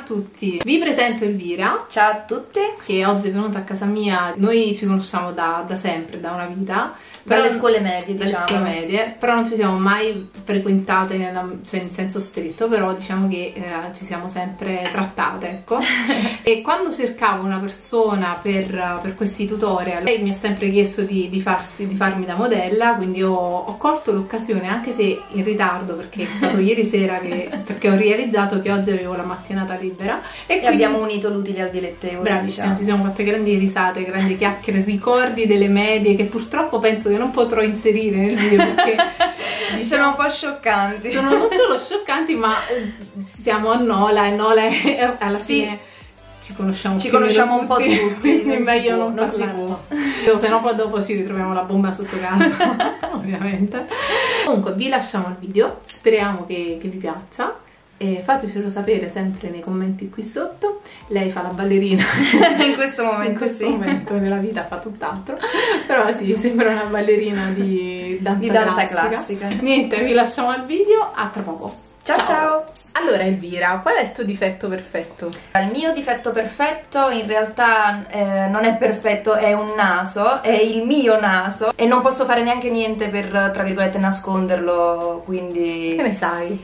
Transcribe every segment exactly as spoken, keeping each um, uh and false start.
tutti, vi presento Elvira. Ciao a tutti. Che oggi è venuta a casa mia. Noi ci conosciamo da, da sempre, da una vita. Dalle scuole medie, dalle diciamo. scuole medie, però non ci siamo mai frequentate nella, cioè in senso stretto, però diciamo che eh, ci siamo sempre trattate, ecco. E quando cercavo una persona per, per questi tutorial, lei mi ha sempre chiesto di, di, farsi, di farmi da modella, quindi ho, ho colto l'occasione, anche se in ritardo, perché è stato ieri sera che, perché ho realizzato che oggi avevo la mattinata libera e, e quindi abbiamo unito l'utile al dilettevole. Bravissimo, diciamo. Ci siamo fatte grandi risate, grandi chiacchiere, ricordi delle medie che purtroppo penso che non potrò inserire nel video perché diciamo, sono un po' scioccanti. Sono non solo scioccanti, ma siamo a Nola e Nola è, alla sì. fine ci conosciamo, ci conosciamo un po' tutti, quindi è meglio non non parlarne, se no poi dopo ci ritroviamo la bomba sotto casa ovviamente. Comunque vi lasciamo il video, speriamo che, che vi piaccia. E fatecelo sapere sempre nei commenti qui sotto. Lei fa la ballerina in questo momento, in questo sì. momento nella vita fa tutt'altro, però sì, sembra una ballerina di danza, di danza classica. classica. Niente, vi lasciamo al video, a tra poco. Ciao ciao. ciao! Allora Elvira, qual è il tuo difetto perfetto? Il mio difetto perfetto in realtà eh, non è perfetto, è un naso, è il mio naso e non posso fare neanche niente per, tra virgolette, nasconderlo, quindi... Che ne sai?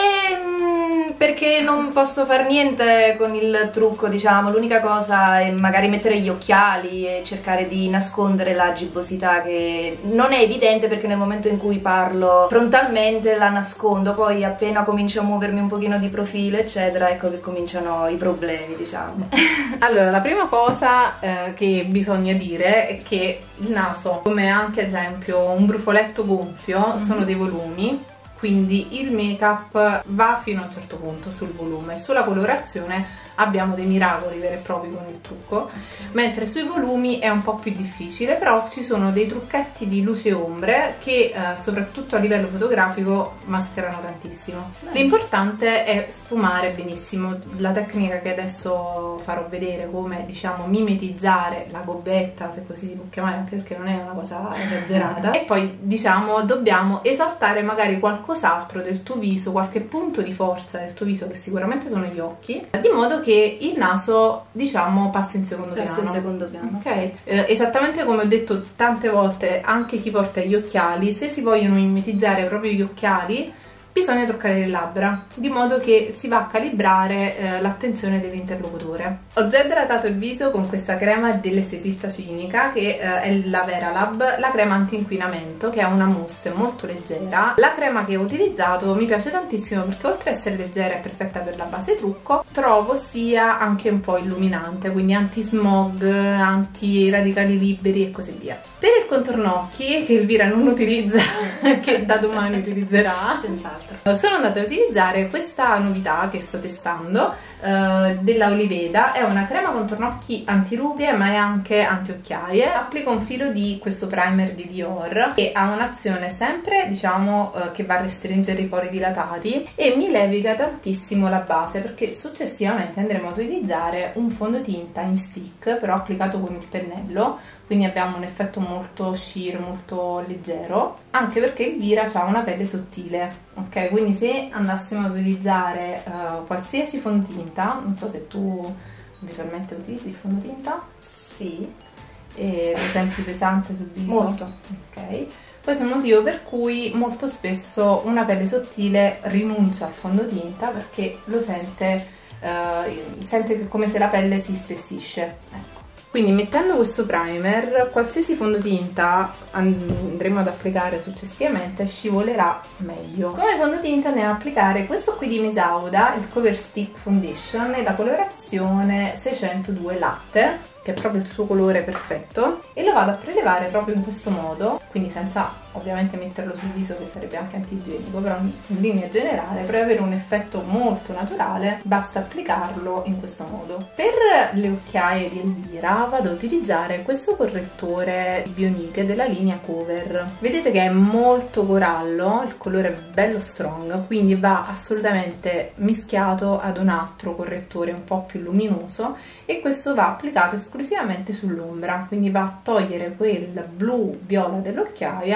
E, perché non posso fare niente con il trucco, diciamo. L'unica cosa è magari mettere gli occhiali e cercare di nascondere la gibbosità, che non è evidente perché nel momento in cui parlo frontalmente la nascondo, poi appena comincio a muovermi un pochino di profilo eccetera, ecco che cominciano i problemi, diciamo. Allora, la prima cosa eh, che bisogna dire è che il naso, come anche ad esempio un brufoletto gonfio, mm-hmm. sono dei volumi. Quindi il make up va fino a un certo punto sul volume, sulla colorazione abbiamo dei miracoli veri e propri con il trucco, mentre sui volumi è un po' più difficile, però ci sono dei trucchetti di luce e ombre che eh, soprattutto a livello fotografico mascherano tantissimo. L'importante è sfumare benissimo. La tecnica che adesso farò vedere, come diciamo mimetizzare la gobbetta, se così si può chiamare, anche perché non è una cosa esagerata, e poi diciamo dobbiamo esaltare magari qualcos'altro del tuo viso, qualche punto di forza del tuo viso, che sicuramente sono gli occhi, di modo che il naso diciamo passa in secondo piano. Passa in secondo piano. Ok, eh, esattamente come ho detto tante volte, anche chi porta gli occhiali, se si vogliono mimetizzare proprio gli occhiali bisogna toccare le labbra, di modo che si va a calibrare eh, l'attenzione dell'interlocutore. Ho già idratato il viso con questa crema dell'estetista cinica, che eh, è la Veralab, la crema anti-inquinamento, che è una mousse molto leggera. La crema che ho utilizzato mi piace tantissimo perché oltre ad essere leggera e perfetta per la base trucco, trovo sia anche un po' illuminante, quindi anti-smog, anti-radicali liberi e così via. Per il contorno occhi, che Elvira non utilizza, che da domani utilizzerà, senz'altro, sono andata a utilizzare questa novità che sto testando, eh, della Oliveda. È una crema contorno occhi antirughe ma è anche antiocchiaie. Applico un filo di questo primer di Dior che ha un'azione sempre diciamo eh, che va a restringere i pori dilatati e mi leviga tantissimo la base, perché successivamente andremo ad utilizzare un fondotinta in stick però applicato con il pennello, quindi abbiamo un effetto molto sheer, molto leggero, anche perché Elvira ha una pelle sottile, ok? Quindi se andassimo ad utilizzare uh, qualsiasi fondotinta, non so se tu abitualmente utilizzi il fondotinta? Sì. E lo senti pesante sul viso? Molto. Ok. Questo è il motivo per cui molto spesso una pelle sottile rinuncia al fondotinta perché lo sente, uh, sente come se la pelle si spessisce, ecco. Quindi mettendo questo primer, qualsiasi fondotinta andremo ad applicare successivamente scivolerà meglio. Come fondotinta andiamo ad applicare questo qui di Mesauda, il Cover Stick Foundation, e la colorazione seicentodue Latte, che è proprio il suo colore perfetto, e lo vado a prelevare proprio in questo modo, quindi senza ovviamente metterlo sul viso che sarebbe anche antigienico, però in linea generale per avere un effetto molto naturale basta applicarlo in questo modo. Per le occhiaie di Elvira vado ad utilizzare questo correttore di Bionique della linea Cover. Vedete che è molto corallo, il colore è bello strong, quindi va assolutamente mischiato ad un altro correttore un po' più luminoso, e questo va applicato esclusivamente sull'ombra, quindi va a togliere quel blu viola dell'occhiaia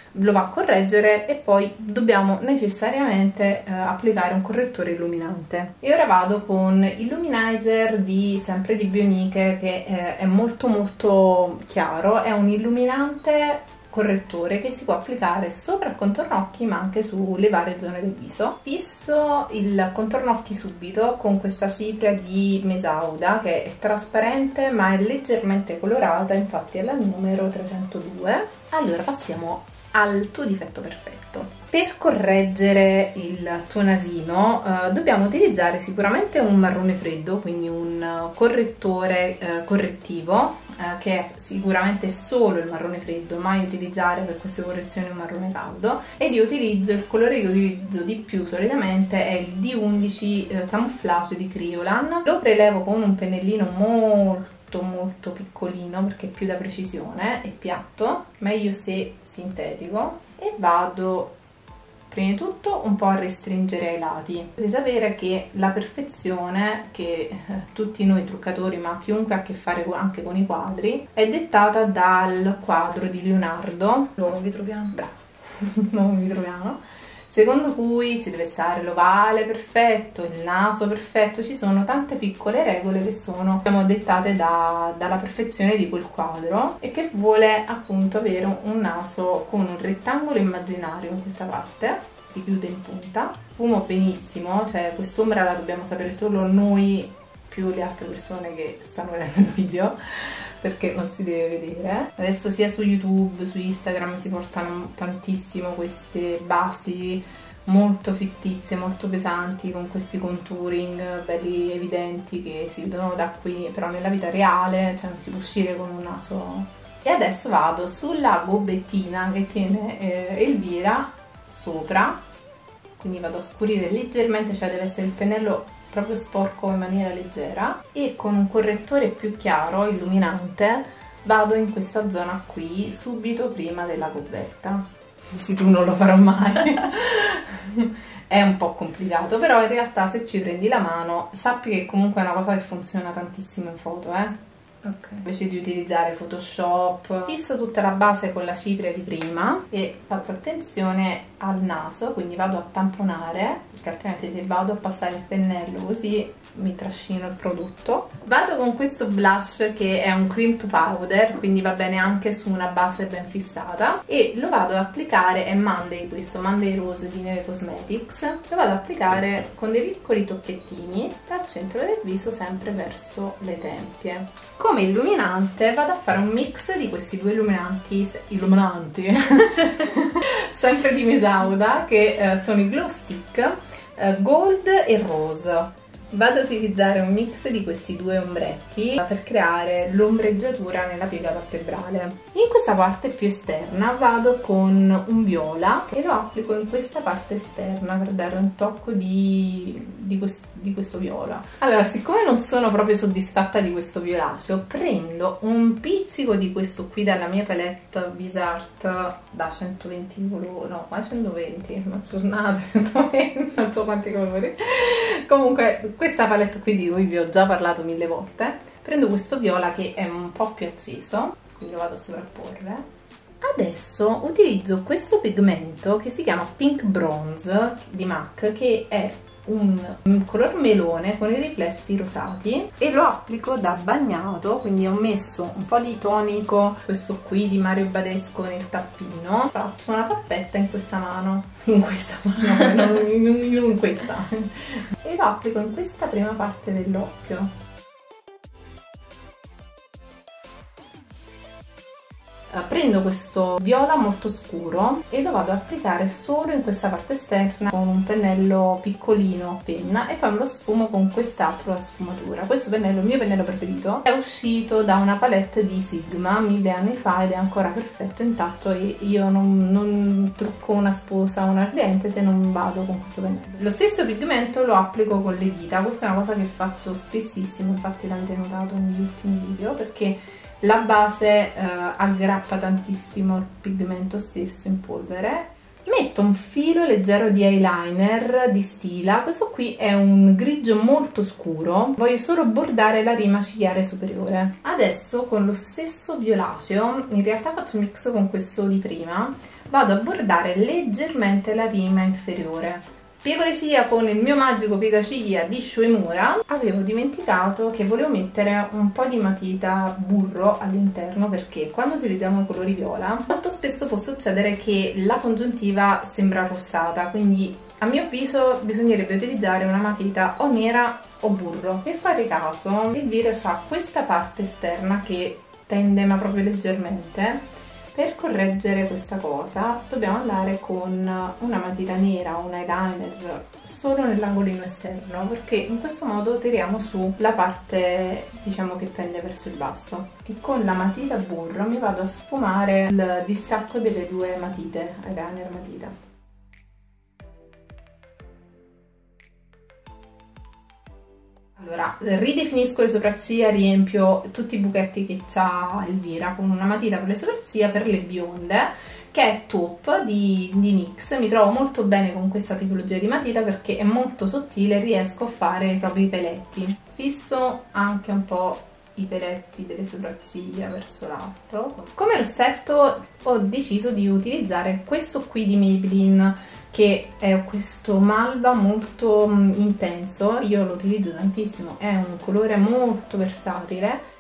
lo va a correggere e poi dobbiamo necessariamente eh, applicare un correttore illuminante. E ora vado con Illuminizer di sempre di Bioniche, che eh, è molto molto chiaro, è un illuminante correttore che si può applicare sopra il contorno occhi ma anche sulle varie zone del viso. Fisso il contorno occhi subito con questa cipria di Mesauda che è trasparente ma è leggermente colorata, infatti è la numero trecentodue. Allora passiamo al tuo difetto perfetto. Per correggere il tuo nasino eh, dobbiamo utilizzare sicuramente un marrone freddo, quindi un correttore eh, correttivo eh, che è sicuramente solo il marrone freddo, mai utilizzare per queste correzioni un marrone caldo. Ed io utilizzo il colore che utilizzo di più solitamente è il D undici eh, Camouflage di Kryolan. Lo prelevo con un pennellino molto molto piccolino perché è più da precisione e piatto, meglio se sintetico, e vado prima di tutto un po' a restringere ai lati. Dovete sapere che la perfezione che eh, tutti noi truccatori, ma chiunque ha a che fare anche con i quadri, è dettata dal quadro di Leonardo, L'uomo vitruviano, bravo, l'uomo vitruviano, secondo cui ci deve stare l'ovale perfetto, il naso perfetto. Ci sono tante piccole regole che sono, diciamo, dettate da, dalla perfezione di quel quadro e che vuole appunto avere un naso con un rettangolo immaginario in questa parte, si chiude in punta, sfumo benissimo, cioè quest'ombra la dobbiamo sapere solo noi più le altre persone che stanno vedendo il video, perché non si deve vedere. Adesso sia su YouTube, su Instagram si portano tantissimo queste basi molto fittizie, molto pesanti, con questi contouring belli evidenti che si vedono da qui, però nella vita reale, cioè non si può uscire con un naso. E adesso vado sulla gobbettina che tiene eh, Elvira sopra, quindi vado a scurire leggermente, cioè deve essere il pennello proprio sporco in maniera leggera, e con un correttore più chiaro, illuminante, vado in questa zona qui subito prima della gobbetta. Dici tu non lo farò mai. È un po' complicato, però in realtà se ci prendi la mano sappi che comunque è una cosa che funziona tantissimo in foto, eh. Okay. Invece di utilizzare Photoshop, fisso tutta la base con la cipria di prima e faccio attenzione al naso, quindi vado a tamponare, perché altrimenti se vado a passare il pennello così mi trascino il prodotto. Vado con questo blush che è un cream to powder, quindi va bene anche su una base ben fissata, e lo vado ad applicare, è Monday questo, Monday Rose di Neve Cosmetics, lo vado ad applicare con dei piccoli tocchettini dal centro del viso sempre verso le tempie. Come illuminante vado a fare un mix di questi due illuminanti, illuminanti sempre di Mesauda, che eh, sono i Glow Stick eh, Gold e Rose. Vado ad utilizzare un mix di questi due ombretti per creare l'ombreggiatura nella piega palpebrale. In questa parte più esterna vado con un viola e lo applico in questa parte esterna per dare un tocco di, di, questo, di questo viola. Allora, siccome non sono proprio soddisfatta di questo violaceo, prendo un pizzico di questo qui dalla mia palette Visart da centoventi colori, no, ma centoventi, ma giornata centoventi, non so quanti colori. Comunque, questa palette qui di cui vi ho già parlato mille volte, prendo questo viola che è un po' più acceso, quindi lo vado a sovrapporre. Adesso utilizzo questo pigmento che si chiama Pink Bronze di MAC, che è un, un color melone con i riflessi rosati, e lo applico da bagnato, quindi ho messo un po' di tonico, questo qui di Mario Badescu nel tappino, faccio una pappetta in questa mano, in questa mano, non in, in questa, e lo applico in questa prima parte dell'occhio. Prendo questo viola molto scuro e lo vado ad applicare solo in questa parte esterna con un pennello piccolino penna, e poi me lo sfumo con quest'altro a sfumatura. Questo pennello, il mio pennello preferito, è uscito da una palette di Sigma mille anni fa ed è ancora perfetto, intatto, e io non, non trucco una sposa o un ardente se non vado con questo pennello. Lo stesso pigmento lo applico con le dita, questa è una cosa che faccio spessissimo, infatti l'avete notato negli ultimi video, perché la base eh, aggrappa tantissimo il pigmento stesso in polvere. Metto un filo leggero di eyeliner di Stila, questo qui è un grigio molto scuro, voglio solo bordare la rima cigliare superiore. Adesso con lo stesso violaceo, in realtà faccio mix con questo di prima, vado a bordare leggermente la rima inferiore. Piego le ciglia con il mio magico piegaciglia di Shuemura. Avevo dimenticato che volevo mettere un po' di matita burro all'interno, perché quando utilizziamo i colori viola molto spesso può succedere che la congiuntiva sembra rossata, quindi a mio avviso bisognerebbe utilizzare una matita o nera o burro. Per fare caso il viro ha questa parte esterna che tende ma proprio leggermente. Per correggere questa cosa dobbiamo andare con una matita nera o un eyeliner solo nell'angolino esterno, perché in questo modo tiriamo su la parte, diciamo, che tende verso il basso, e con la matita burro mi vado a sfumare il distacco delle due matite, eyeliner matita. Allora, ridefinisco le sopracciglia, riempio tutti i buchetti che c'ha Elvira con una matita per le sopracciglia per le bionde, che è Taupe di, di NYX. Mi trovo molto bene con questa tipologia di matita perché è molto sottile e riesco a fare proprio i peletti. Fisso anche un po' i peletti delle sopracciglia verso l'alto. Come rossetto ho deciso di utilizzare questo qui di Maybelline, che è questo malva molto intenso. Io lo utilizzo tantissimo, è un colore molto versatile